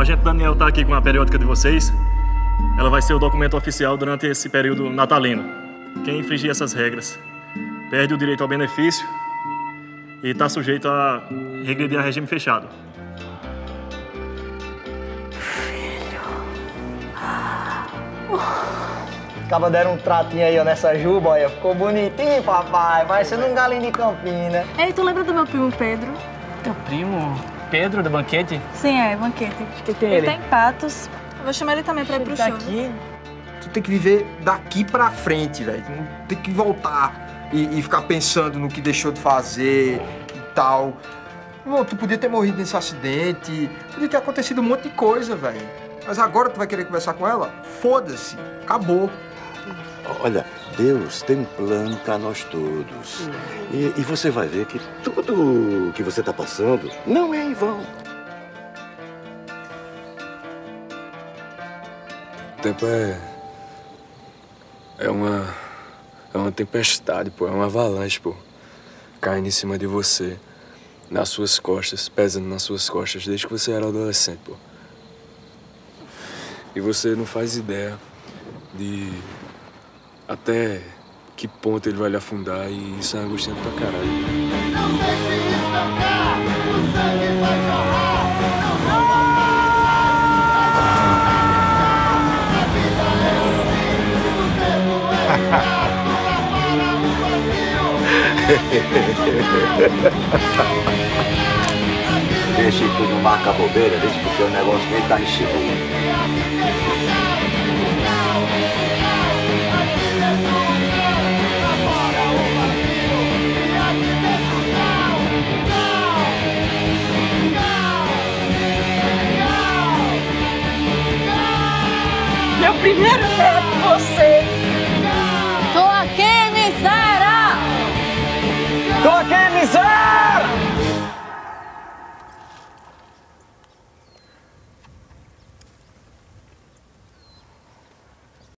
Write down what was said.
sargento Daniel tá aqui com a periódica de vocês, ela vai ser o documento oficial durante esse período natalino. Quem infringir essas regras perde o direito ao benefício e está sujeito a regredir a regime fechado. Acaba deram um tratinho aí, ó, nessa juba, olha. Ficou bonitinho, papai. Parecendo um galinho de Campina. Ei, tu lembra do meu primo Pedro? Teu primo Pedro, do banquete? Sim, é, banquete. Que tem Ele tá em Patos. Eu vou chamar ele também pra ir pro show. Aqui. Tu tem que viver daqui pra frente, velho. Tu não tem que voltar e ficar pensando no que deixou de fazer e tal. Pô, tu podia ter morrido nesse acidente, podia ter acontecido um monte de coisa, velho. Mas agora tu vai querer conversar com ela? Foda-se, acabou. Olha, Deus tem um plano para nós todos. E você vai ver que tudo que você está passando não é em vão. O tempo é uma tempestade, pô. É uma avalanche, pô. Caindo em cima de você, nas suas costas, pesando nas suas costas, desde que você era adolescente, pô. E você não faz ideia de até que ponto ele vai lhe afundar, e isso é angustiante pra caralho. Não deixe estancar, o sangue vai jorrar. Deixa que tu não marca bobeira, deixa porque o negócio nem tá enxergando. Meu primeiro neto, você!